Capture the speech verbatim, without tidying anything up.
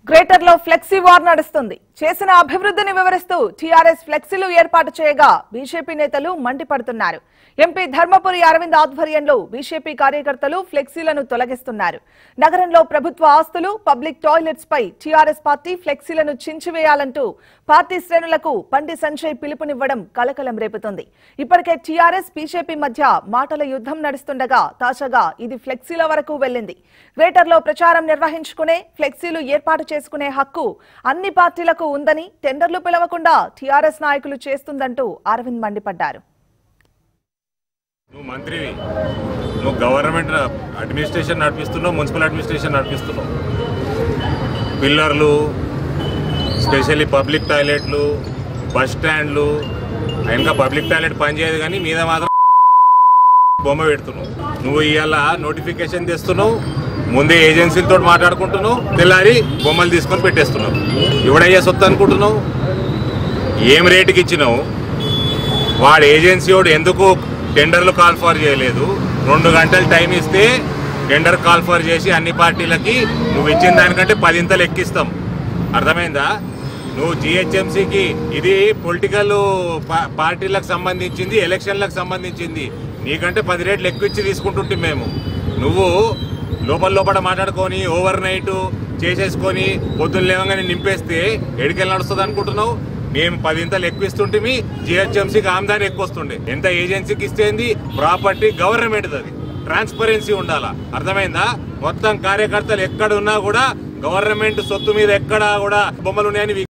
Greater లో flexi war నడుస్తుంది. చేసిన అభివృద్ధిని వివరిస్తూ టీఆర్ఎస్ ఫ్లెక్సీలు ఏర్పాటు చేయగా బీజేపీ నేతలు మండిపడుతున్నారు. ఎంపీ ధర్మపురి అరవింద్ ఆధ్వర్యంలో బీజేపీ కార్యకర్తలు ఫ్లెక్సీలను తొలగిస్తున్నారు. నగరంలో ప్రభుత్వ ఆస్తులు, పబ్లిక్ టాయిలెట్స్ పై టీఆర్ఎస్ పార్టీ ఫ్లెక్సీలను చించివేయాలంటూ పార్టీ శ్రేణులకు బండి సంజయ్ పిలుపునివ్వడం కలకలం రేపుతుంది. ఇప్పటికే టీఆర్ఎస్ బీజేపీ మధ్య మాటల యుద్ధం నడుస్తుండగా తాజాగా ఇది ఫ్లెక్సీల వరకు వెళ్లింది. గ్రేటర్ లో ప్రచారం నిర్వహించుకునే, ఫ్లెక్సీలు ఏర్పాటు చేసుకునే హక్కు అన్ని పార్టీలకు ఉందని టెండర్లు పిలవకుండా టీఆర్ఎస్ నాయకులు చేస్తుందంటూ అరవింద్ మండిపడ్డారు. నువ్వు మంత్రివి, నువ్వు గవర్నమెంట్ అడ్మినిస్ట్రేషన్ నడిపిస్తున్నావు, మున్సిపల్ అడ్మినిస్ట్రేషన్ నడిపిస్తున్నావు. పిల్లర్లు, స్పెషల్లీ పబ్లిక్ టాయిలెట్లు, బస్ స్టాండ్లు, ఇంకా పబ్లిక్ టాయిలెట్ పనిచేయదు కానీ మీద మాత్రం బొమ్మ పెడుతున్నావు. నువ్వు ఇవాళ నోటిఫికేషన్ తెస్తున్నావు, ముందే ఏజెన్సీలతో మాట్లాడుకుంటున్నావు, తెల్లారి బొమ్మలు తీసుకొని పెట్టేస్తున్నావు. ఎవడయ్యా సొత్తు అనుకుంటున్నావు? ఏం రేటుకి ఇచ్చినావు? వాడు ఏజెన్సీ వాడు ఎందుకు టెండర్లు కాల్ ఫర్ చేయలేదు? రెండు గంటలు టైం ఇస్తే టెండర్ కాల్ ఫర్ చేసి అన్ని పార్టీలకి నువ్వు ఇచ్చిన దానికంటే పదింతలు ఎక్కిస్తాం. అర్థమైందా? నువ్వు జిహెచ్ఎంసీకి ఇది పొలిటికల్ పార్టీలకు సంబంధించింది, ఎలక్షన్లకు సంబంధించింది. నీకంటే పది రేట్లు ఎక్కువ ఇచ్చి తీసుకుంటుంటే మేము, నువ్వు లోపల లోపల మాట్లాడుకొని ఓవర్ నైట్ చేసేసుకొని పొద్దున్న లేవగానే నింపేస్తే ఎడికెళ్ళి నడుస్తుంది అనుకుంటున్నావు? మేము పదింతలు ఎక్కువ ఇస్తుంటే మీ జిహెచ్ఎంసీకి ఆమ్దాని ఎక్కువ వస్తుండే. ఎంత ఏజెన్సీకి ఇస్తేంది? ప్రాపర్టీ గవర్నమెంట్, అది ట్రాన్స్పరెన్సీ ఉండాలా. అర్థమైందా? మొత్తం కార్యకర్తలు ఎక్కడ ఉన్నా కూడా గవర్నమెంట్ సొత్తు మీద ఎక్కడా కూడా బొమ్మలు ఉన్నాయని